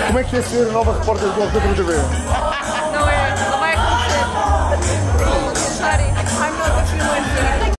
Como é que é ser a nova repórter do Alcântara TV?